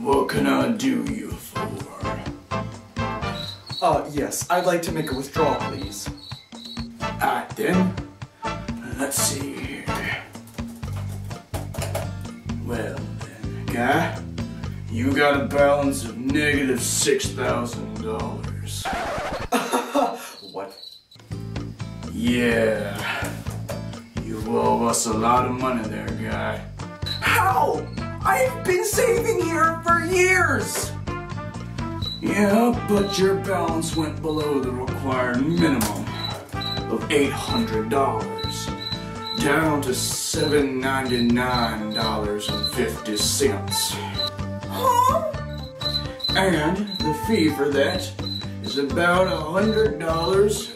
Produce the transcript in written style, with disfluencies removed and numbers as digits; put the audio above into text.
What can I do you for? Yes, I'd like to make a withdrawal, please. Alright then. Let's see here. Well then, guy, you got a balance of negative $6,000. What? Yeah. You owe us a lot of money there, guy. How? I've been saving here for years! Yeah, but your balance went below the required minimum of $800, down to $799.50. Huh? And the fee for that is about $100